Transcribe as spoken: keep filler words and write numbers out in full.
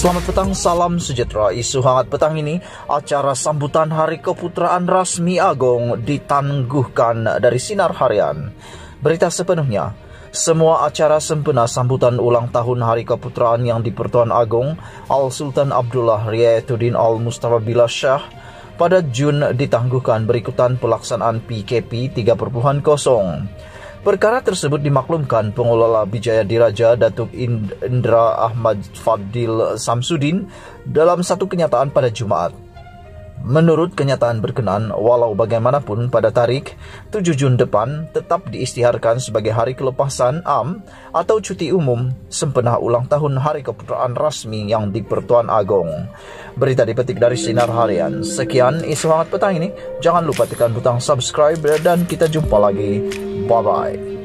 Selamat petang, salam sejahtera. Isu hangat petang ini, acara sambutan Hari Keputeraan Rasmi Agong ditangguhkan dari Sinar Harian. Berita sepenuhnya, semua acara sempena sambutan ulang tahun Hari Keputeraan yang di-Pertuan Agong Al-Sultan Abdullah Riayatuddin Al-Mustafa Billah Shah pada Jun ditangguhkan berikutan pelaksanaan P K P tiga titik nol. Perkara tersebut dimaklumkan pengelola Bijaya Diraja Datuk Indra Ahmad Fadil Samsudin dalam satu kenyataan pada Jumaat. Menurut kenyataan berkenan, walau bagaimanapun pada tarikh tujuh Jun depan tetap diisytiharkan sebagai hari kelepasan am atau cuti umum sempena ulang tahun Hari Keputeraan Rasmi yang di-Pertuan Agong. Berita dipetik dari Sinar Harian. Sekian isu hangat petang ini. Jangan lupa tekan butang subscribe dan kita jumpa lagi. Bye-bye.